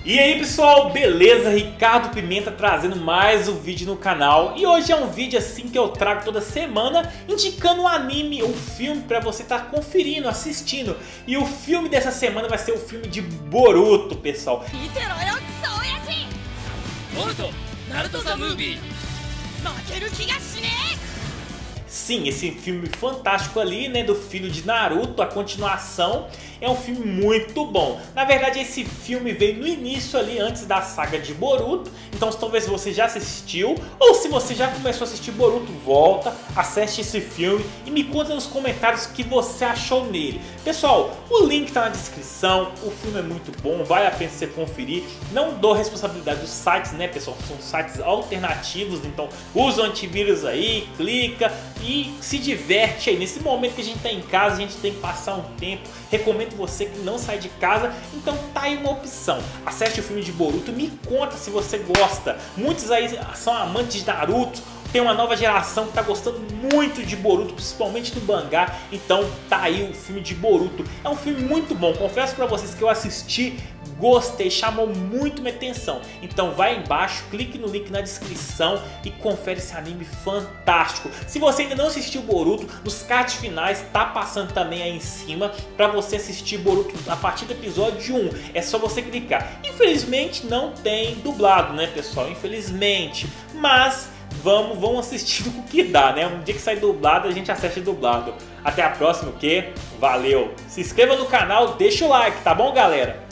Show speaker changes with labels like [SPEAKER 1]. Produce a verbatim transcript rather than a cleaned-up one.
[SPEAKER 1] E aí pessoal, beleza? Ricardo Pimenta trazendo mais um vídeo no canal. E hoje é um vídeo assim que eu trago toda semana, indicando um anime, um filme pra você estar conferindo, assistindo. E o filme dessa semana vai ser o filme de Boruto, pessoal. Sim, esse filme fantástico ali, né, do filho de Naruto, a continuação, é um filme muito bom. Na verdade, esse filme veio no início ali, antes da saga de Boruto. Então talvez você já assistiu, ou se você já começou a assistir Boruto, volta, assiste esse filme e me conta nos comentários o que você achou nele. Pessoal, o link tá na descrição, o filme é muito bom, vale a pena você conferir. Não dou responsabilidade dos sites, né, pessoal, são sites alternativos, então usa o antivírus aí, clica e se diverte aí. Nesse momento que a gente tá em casa, a gente tem que passar um tempo. Recomendo você que não sai de casa, então tá aí uma opção. Acesse o filme de Boruto, me conta se você gosta. Muitos aí são amantes de Naruto. Tem uma nova geração que tá gostando muito de Boruto, principalmente do mangá. Então tá aí o filme de Boruto. É um filme muito bom, confesso pra vocês que eu assisti, gostei, chamou muito minha atenção. Então vai aí embaixo, clique no link na descrição e confere esse anime fantástico. Se você ainda não assistiu Boruto, nos cards finais tá passando também aí em cima pra você assistir Boruto a partir do episódio um. É só você clicar. Infelizmente não tem dublado, né pessoal? Infelizmente. Mas Vamos, vamos assistir o que dá, né? Um dia que sair dublado, a gente assiste dublado. Até a próxima, o quê? Valeu! Se inscreva no canal, deixa o like, tá bom, galera?